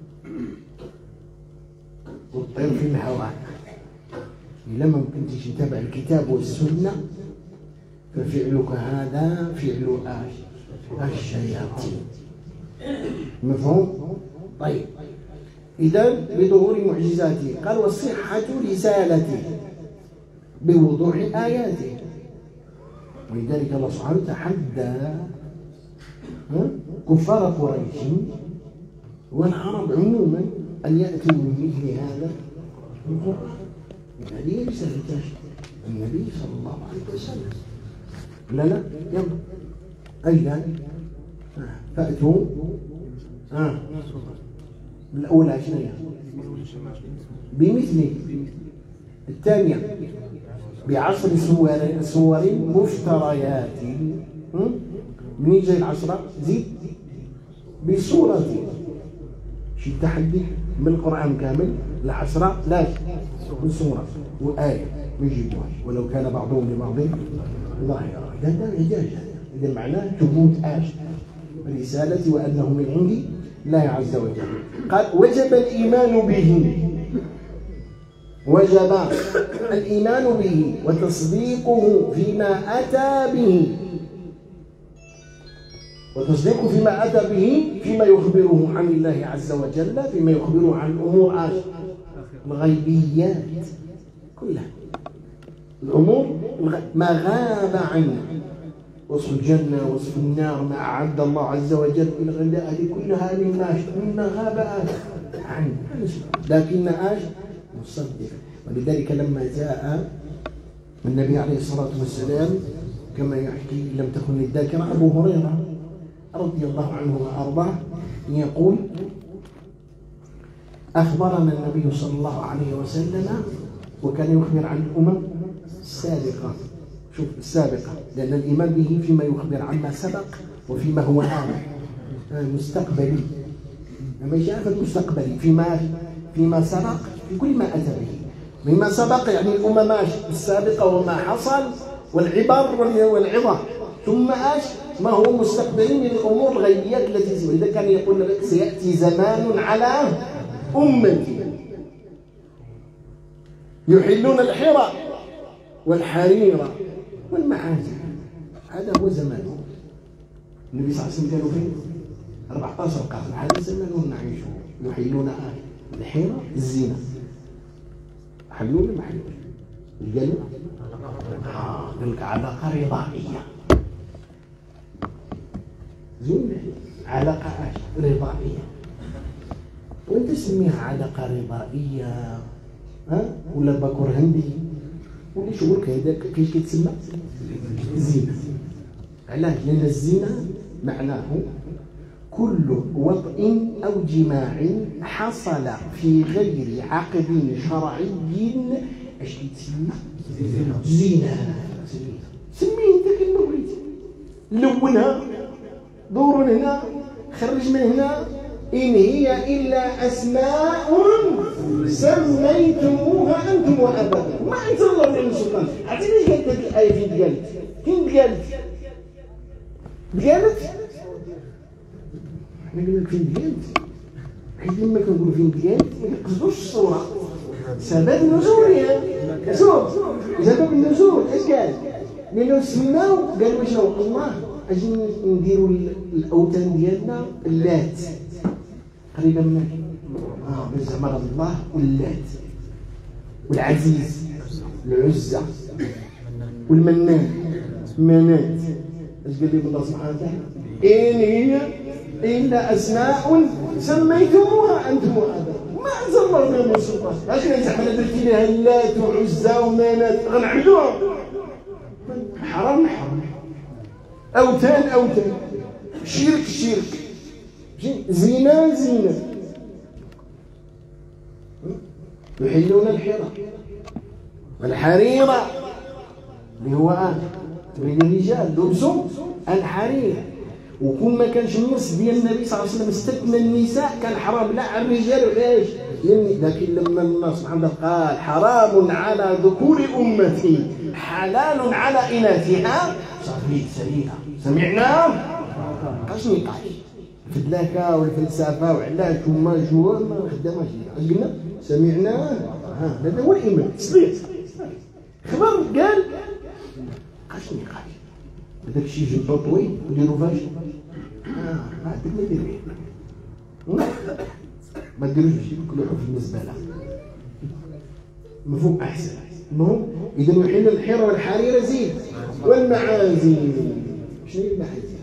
وتطير في الهواء. إلا ما كنتيش تتبع الكتاب والسنة ففعلك هذا فعل الشياطين. مفهوم؟ طيب إذن بظهور معجزاته. قال وصحة رسالته بوضوح آياته. ولذلك الله سبحانه تحدى كفار قريش والعرب عموما أن يأتوا بمثل هذا القرآن. هذه رسالة النبي صلى الله عليه وسلم. لا يلا أيضا فأتوا الأولى شنو بمثله، الثانية بعشر صور مفتريات. من جاي العشرة زيد بصورة شي تحدي من القرآن كامل العشرة لا من صورة وآية ما يجيبوهاش ولو كان بعضهم لبعض ظاهرا. هذا إعجاز، إذا معناه ثبوت رسالة وأنه من عند الله عز وجل. قال وجب الإيمان به، وجب الإيمان به وتصديقه فيما أتى به، وتصديقه فيما أتى به فيما يخبره عن الله عز وجل، فيما يخبره عن الأمور الغيبيات كلها، الأمور ما غاب عنه، وصف الجنة وصف النار ما أعد الله عز وجل إلى غير هذه كلها مما غاب عنه، لكن مصدق. ولذلك لما جاء النبي عليه الصلاة والسلام كما يحكي لم تكن الذاكرة أبو هريرة رضي الله عنه وأرضاه يقول أخبرنا النبي صلى الله عليه وسلم وكان يخبر عن الأمم السابقة. شوف السابقة، لأن الإيمان به فيما يخبر عما سبق وفيما هو مستقبلي، لما جاء في المستقبلي فيما سبق في كل ما أتى به. مما سبق يعني الأمم السابقة وما حصل والعبر والعظة، ثم ما هو مستقبلي من الأمور الغيبيات التي سوى. إذا كان يقول لك سيأتي زمان على أمتي يحلون الحرى والحرير والمعازف، هذا هو زمانه. النبي صلى الله عليه وسلم كانوا فين؟ 14 قرن، هذا زمانه نعيشه. يحلون الحرى الزنا، حلوا ولا ما حلوش؟ قالوا قال لك علاقة رضائية، زين علاقة رضائية، وانت تسميها علاقة رضائية ولا باكور هندي ولا شغلك هذاك كيف كيتسمى؟ زينة. علاش؟ لأن الزنا معناه كل وطئ أو جماع حصل في غير عقد شرعي اش يتسمى؟ زنا. سميه انت كما بغيتي، لونها، دور هنا، خرج من هنا. إن هي إلا أسماء سميتموها أنتم وآباؤكم ما أنزل الله من سلطان. عرفتي ليش قالت هذه الآية فين تقالت؟ فين تقالت؟ تقالت؟ حنا قلنا لك فين تقالت؟ حيت لما كنقولوا فين تقالت ما كنقصدوش الصورة، سبب نزولها. شوف سبب النزول اش قال؟ لأنه سماو قالوا شنو الله أجي نديروا الأوثان ديالنا اللات قريبا من زعما الله واللات والعزيز العزة والمنان منات. اش قال لهم الله سبحانه وتعالى؟ إن هي إلا أسماء سميتموها أنتم وآباؤكم ما أنزل الله بها من سلطان. اش زعما درتي لها اللات وعزة ومنات غنعبدوها؟ حرام أوثان شرك زنا يحلون الحرى والحرير اللي هو بين الرجال لبسوا الحرير. وكون ما كانش النص ديال النبي صلى الله عليه وسلم استثنى النساء كان حرام لا على الرجال وعلاش؟ لكن لما الله سبحانه وتعالى قال حرام على ذكور أمتي حلال على إناثها صافي سليمة سمعنا اش نقاش في الدلاكه والفلسفه وعلاش هما جوا ما خداماش. اش قلنا؟ سمعنا. هذا هو الايمان تصديق. خبر قال اش نقاش هذاك الشيء جبدو طويل وديروا فاش هذاك ما يدير به. ما ديروش كل واحد في المزبله. مفهوم احسن. المهم اذا يحل الحر والحرير زيد والمعازيم. شنو هي المعازيم؟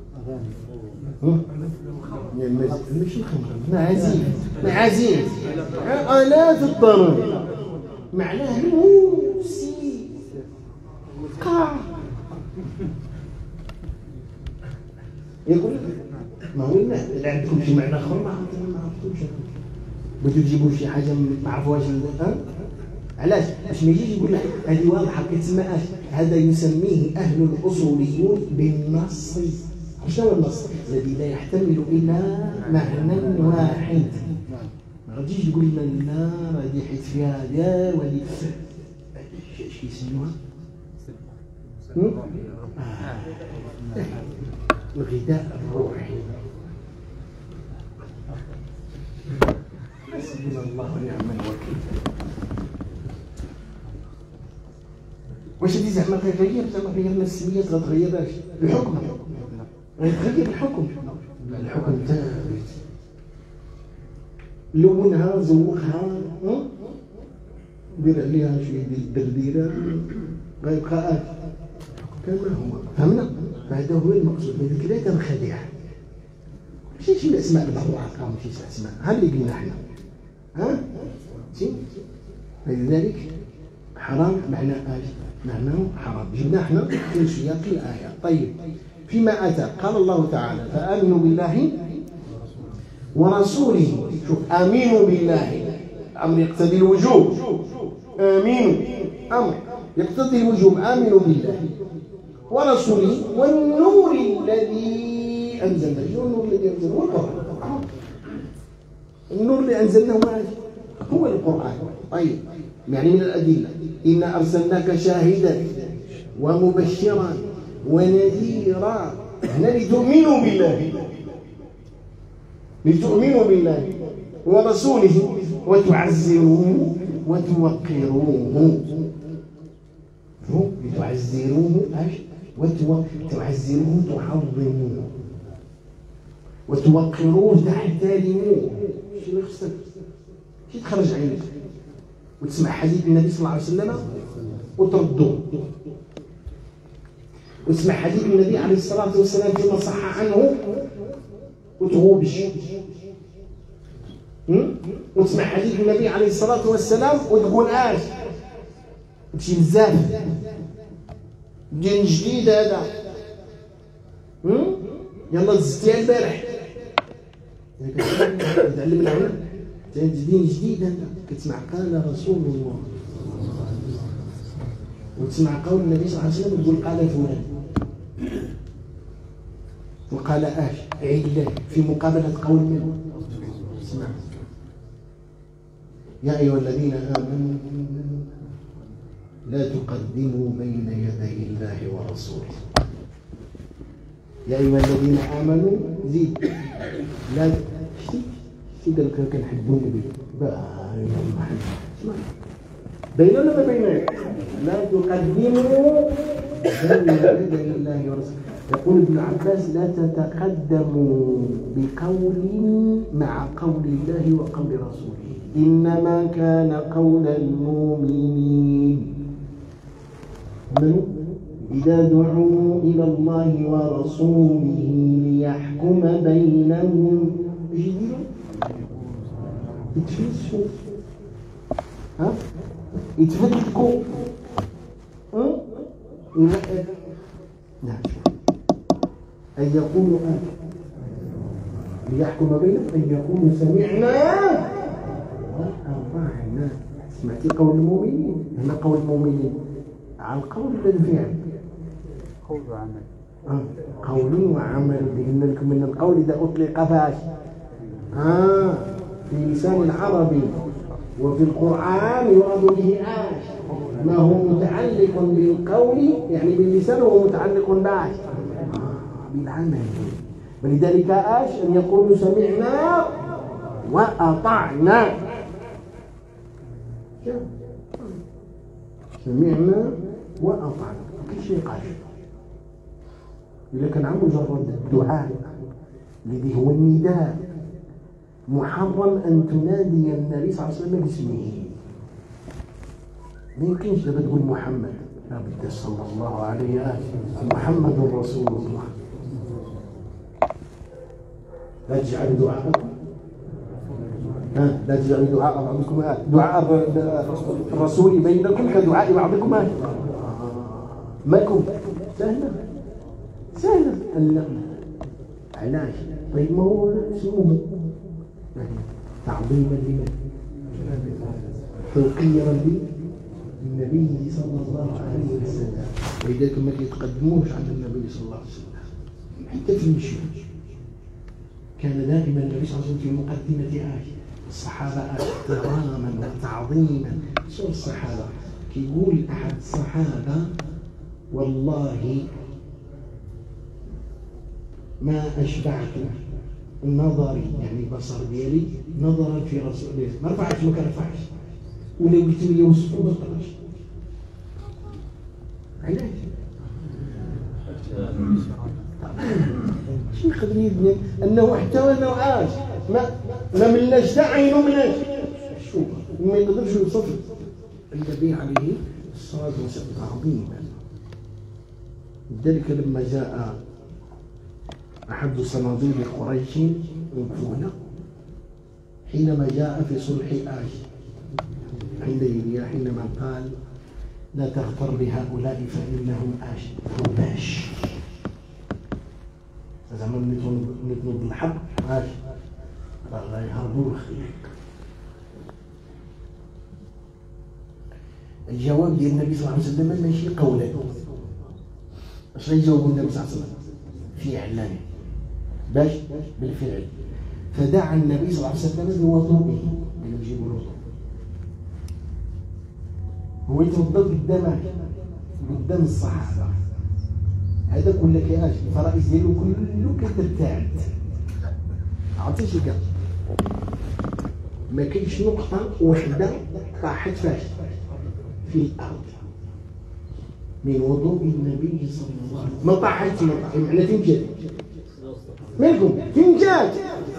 مش الخمر، معازيم آلات الضرر، معناه موسي قاع. يقول ما هو اللي عندكم شي معنى اخر ما عرفتوش، بغيتو تجيبوا شي حاجه ما عرفوهاش. علاش؟ باش ما يجيش يقول لك هذه واضحه كتسمى اش؟ هذا يسميه اهل الاصوليون بالنص. شنو هو النص؟ الذي لا يحتمل الا معنى واحد. ما غاديش تقول لنا لا هذه حيت فيها هذا ولي اش كيسموها؟ الغذاء الروحي. حسبنا الله ونعم الوكيل. واش هادي زعما غيغير؟ زعما غيرنا السميات غتغير الحكم؟ غيتغير الحكم. الحكم ثابت. لونها زوقها دير عليها شويه ديال الدرديره غيبقى كما هو. فهمنا؟ فهذا هو المقصود. هذيك لا تنخدع. ماشي شي اسماء البراقه ماشي شي اسماء. ها اللي قلنا حنا. فلذلك حرام معناه معناه حرام. جبنا حنا في سياق الآية. طيب فيما أتى قال الله تعالى فآمنوا بالله ورسوله. شوف آمنوا بالله أمر يقتضي الوجوب. آمنوا أمر يقتضي الوجوب. آمنوا بالله ورسوله والنور الذي أنزلنا. شنو النور الذي أنزلنا؟ هو القرآن. النور اللي أنزلناه هو القرآن. طيب يعني من الأدلة إنا أرسلناك شاهدا ومبشرا ونذيرا. هنا لتؤمنوا بالله ورسوله وتعزروه وتوقروه. لتعزروه وتعزروه تعظموه وتوقروه تحترموه. شنو خصك؟ شي تخرج عينك وتسمع حديث النبي صلى الله عليه وسلم وتردوه، وتسمع حديث النبي عليه الصلاة والسلام فيما صح عنه وتغوبش، وتسمع حديث النبي عليه الصلاة والسلام وتقول وتمشي بزاف دين جديد هذا يلا زدتيها البارح تعلمنا هنا دين جديد هذا. كتسمع قال رسول الله وتسمع قول النبي صلى الله عليه وسلم وتقول قال فلان وقال عيد الله في مقابلة قول منه. اسمع يا أيها الذين آمنوا لا تقدموا بين يدي الله ورسوله. يا أيها الذين آمنوا زيد لا شتي قال لك كنحبوا النبي بين ولا ما بين؟ لا تقدموا بين يدي الله ورسوله. يقول ابن عباس لا تتقدموا بقول مع قول الله وقول رسوله، إنما كان قول المؤمنين إذا دعوا إلى الله ورسوله ليحكم بينهم يتفلسفوا يتفتكوا أن يقولوا ليحكم بينهم أن يقولوا سمعنا وأطعنا. سمعتي قول المؤمنين؟ هنا قول المؤمنين على القول ولا الفعل؟ قول وعمل. قول وعمل. قلنا لكم من القول إذا أطلق فاش في لسان العربي وفي القرآن يراد به ما هو متعلق بالقول يعني باللسان وهو متعلق باش بالعمل. ولذلك أن يقولوا سمعنا وأطعنا. سمعنا وأطعنا كل شيء قال. إذا كان عم مجرد الدعاء الذي هو النداء محرم أن تنادي النبي صلى الله عليه وسلم باسمه. ما يمكنش دابا تقول محمد، لا بد صلى الله عليه وسلم محمد رسول الله. لا تجعلوا دعاءكم لا تجعلوا دعاء بعضكم دعاء الرسول بينكم كدعاء بعضكم مالكم. سهلة اللقمة. علاش؟ طيب ما هو اسمه تعظيما لمن؟ توقيرا للنبي صلى الله عليه وسلم. ولذلك ما يتقدموش على النبي صلى الله عليه وسلم حتى في المشي. كان دائما النبي صلى الله عليه وسلم في مقدمة الصحابة احتراما وتعظيما. شو الصحابة؟ كيقول أحد الصحابة والله ما أشبعت نظري، يعني البصر ديالي، نظرا في رسول الله. ما رفعتش ما كنرفعش، ولا قلت لي وصفه ما نقدرش. علاش؟ شنو يقدر يبني انه حتى ولو عاش ما ملاش حتى عينه ملاش. شوف ما يقدرش يوصف النبي عليه الصلاه والسلام عظيما. لذلك لما جاء احد صناديد قريش من حينما جاء في صلح آج حينما قال لا تغتر بهؤلاء فإنهم حباش. زعما نطلب الحب آج راه يهربوا الخير. الجواب ديال النبي صلى الله عليه وسلم ماشي قولا. اش غيجاوبوا النبي صلى الله عليه وسلم؟ فعلا باش بالفعل. فدعا النبي صلى الله عليه وسلم بوضوئه، يجيب الوضوء. هو يتوضا قدام الصحابه. هذا كل كياج الفرائس ديالو كله كترتعد. عرفتي شنو كان؟ ما كاينش نقطه وحده طاحت فاش في الارض من وضوء النبي صلى الله عليه وسلم. ما طاحتش معناتها فين جات؟ مالكم فين جات؟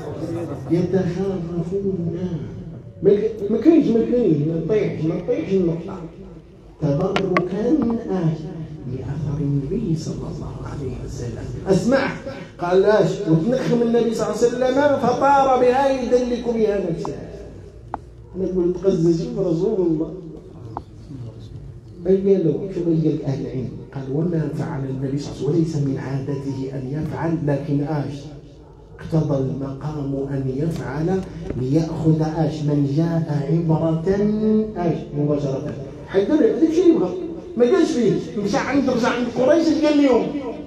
يتخافون. ما كاينش ما نطيحش النقطه تبركا لأثر النبي صلى الله عليه وسلم. اسمع قالاش وتنخم النبي صلى الله عليه وسلم فطار بها يدلك بها نفسه. نقول تقزز رسول الله. قال له شو قال لك اهل العلم؟ قال وما فعل النبي صلى الله عليه وسلم وليس من عادته ان يفعل، لكن اقتضى المقام ان يفعل ليأخذ من جاء عبرة مباشرة. حيدر هذاك الشيء يبغى ما قالش فيه. مشى عند قريش اش قال لهم؟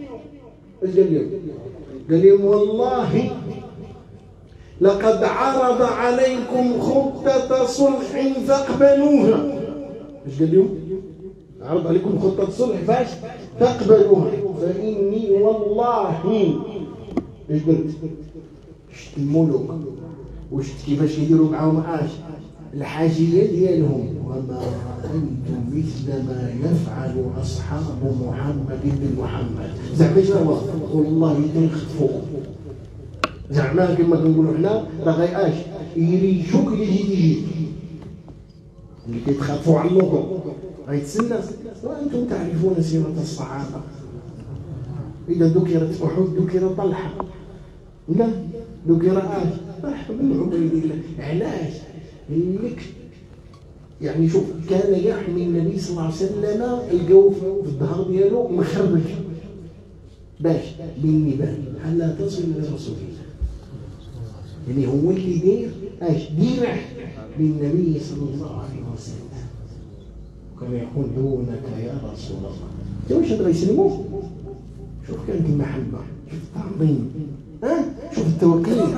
قال لهم والله لقد عرض عليكم خطة صلح فاقبلوها. اش قال لهم؟ عرض عليكم خطة صلح فاش تقبلوها، فإني والله اش قلت؟ شفت الملوك وشفت كيفاش يديروا معاهم الحاجية ديالهم. وما رأيت مثل ما يفعل أصحاب محمد بن محمد. زعما شنو هو؟ والله تنخطفوا. زعما كما كنقولوا حنا راه غير يريشوك اللي يجي اللي كيتخافوا على اللوطو غيتسنى. وأنتم تعرفون سيرة الصحابة. إذا ذكرت أحد ذكر طلحة، لا ذكر طلحة بن عبيد الله. علاش؟ لك يعني شوف كان يحمي النبي صلى الله عليه وسلم الجوف في الظهر ديالو مخربج باش بالنبال حتى تصل الى رسول الله. يعني هو اللي داير ديرح للنبي صلى الله عليه وسلم. كان يقول دونك يا رسول الله. انت واش هاد غيسلموه؟ شوف كانت المحبه، شوف التعظيم، شوف التوقير.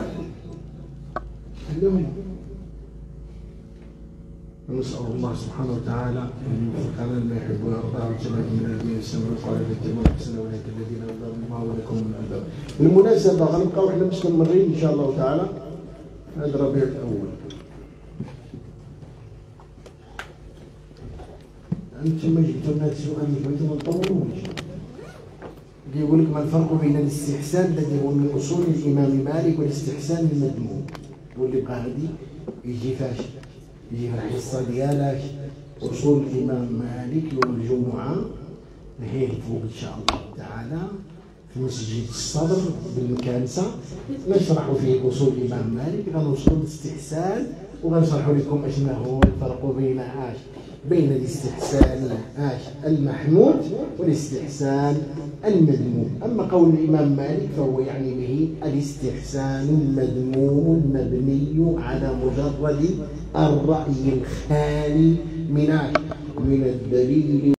ونسأل الله سبحانه وتعالى أن يوفقنا لما يحب ويرضى ويجعلنا من الذين يستمعون القول فيتبعون أحسنه أولئك الذين هداهم الله ولكم من الألباب. بالمناسبة غنبقاو حنا مستمرين إن شاء الله تعالى هذا الربيع الأول. أنتم ما جبتوا لنا سؤال ما نطولوش. يقول لك ما الفرق بين الاستحسان الذي هو من أصول الإمام مالك والاستحسان المذموم؟ واللي بقى غادي يجي فاش؟ يجي في الحصة ديالك أصول الإمام مالك يوم الجمعة هي فوق إن شاء الله تعالى في مسجد الصدر بالمكانسة، نشرح فيه أصول الإمام مالك، غنوصلوا للاستحسان وغنشرح لكم أشنا هو الفرق بين الاستحسان المحمود والاستحسان المذموم. أما قول الإمام مالك فهو يعني به الاستحسان المذموم المبني على مجرد الرأي الخالي من الدليل